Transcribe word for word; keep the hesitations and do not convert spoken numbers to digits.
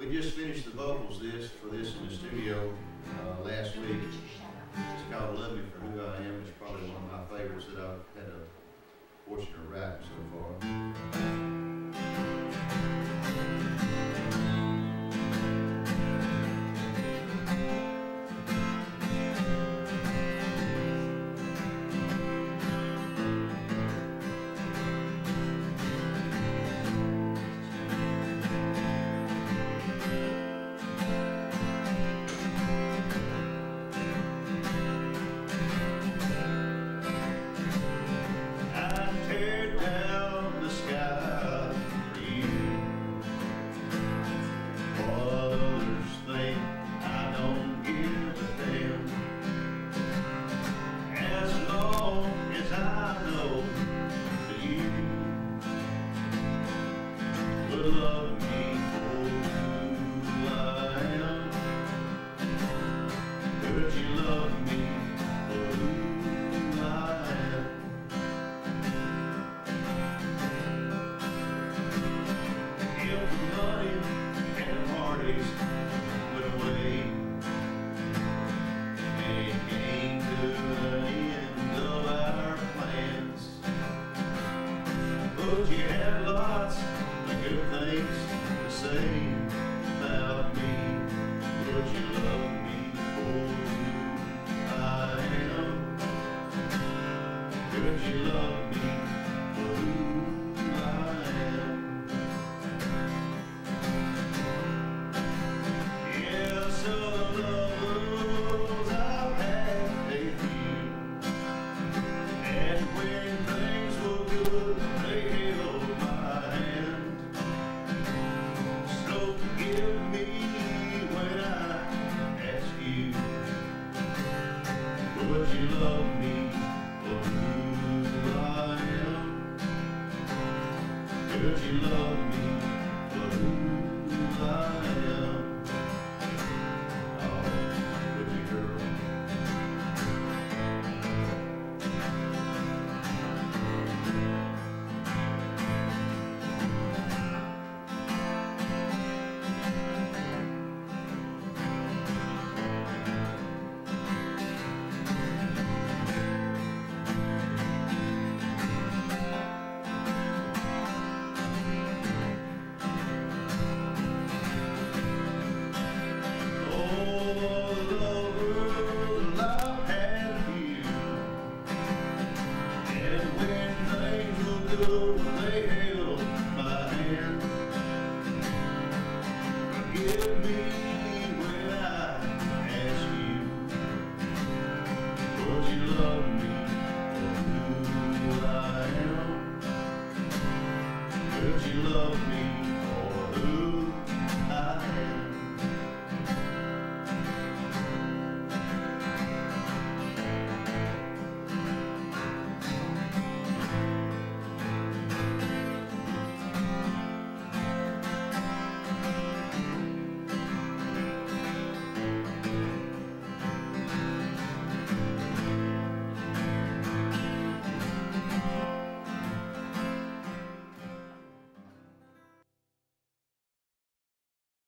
We just finished the vocals this for this in the studio uh, last week. It's called "Love Me for Who I Am." It's probably one of my favorites that I've had the fortune of writing so far. Love me for who I am. Could you love me for who I am? If the money and parties went away and it came to the end of our plans, would you have lots of good things to say about me? Would you love me for who I am? Could you love me for who I am? Yes, all the lovers I've had with you, and when things were good, they held my hand. So forgive me when I ask you, would you love me for who I am? Could you love me for who I am? Oh, would you, girl? They held my hand. Forgive me when I ask you, would you love me for who I am? Could you love me